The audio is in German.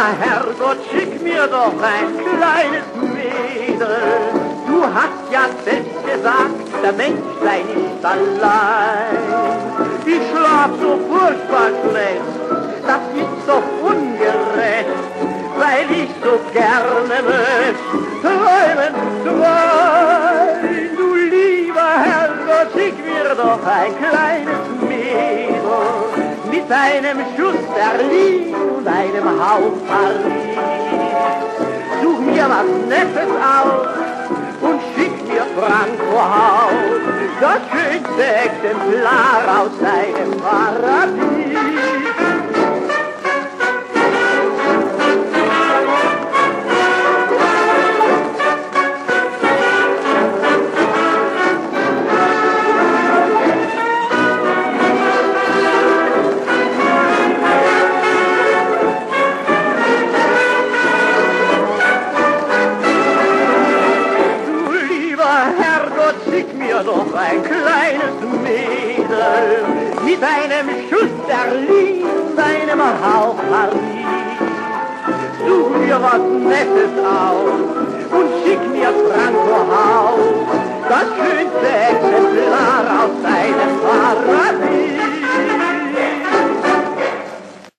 Herrgott, schick mir doch ein kleines Mädel. Du hast ja selbst gesagt, der Mensch sei nicht allein. Ich schlaf so furchtbar schlecht, das ist doch ungerecht, weil ich so gerne möchte träumen sein. Du lieber Herrgott, schick mir doch ein kleines Mädel mit einem Schuss Berlin und einem Hauch Paris. Such mir was Nettes aus und schick mir Franco Haus, das schönste Exemplar aus seinem Paradies. Doch ein kleines Mädel mit einem Schuss Berlin und einem Hauch Paris. Such mir was Nettes aus und schick mir Franco Haus, das schönste Exemplar aus seinem Paradies.